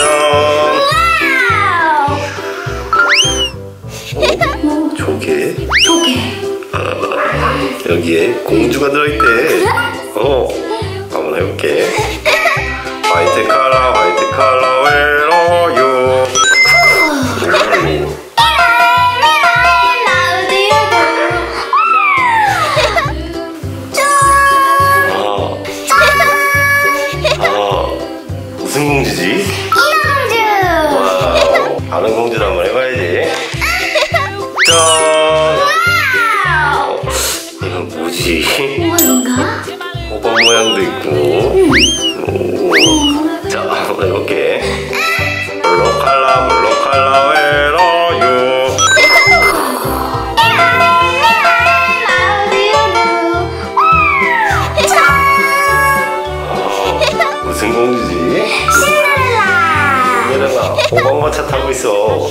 조개? 조개. 여기에 공주가 들어있대. 한번 해볼게. 화이트 컬러 외로요. 무슨 공주지? 인어공주. 와우. 다른 공주도 한번 해봐야지. 짠! 이건 뭐지? 호박인가? 호박 모양도 있고. 자, 한번 해볼게. 블루 컬러 외로요. 무슨 공주지? 신데렐라. 호박마차 타고 있어.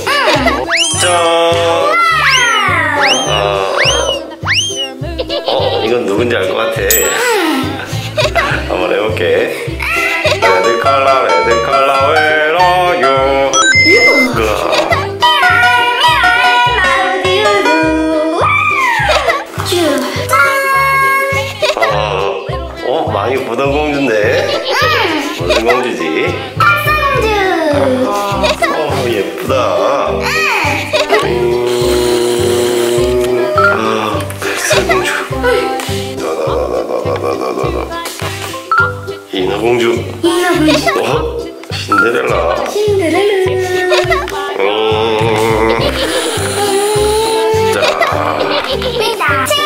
짠! 이건 누군지 알 것 같아. 한번 해볼게. 레드 컬러 외로요. 많이 보던 공주인데. 무슨 공주지? 백설공주. 예쁘다. 백설공주. 인어공주. 신데렐라. 자.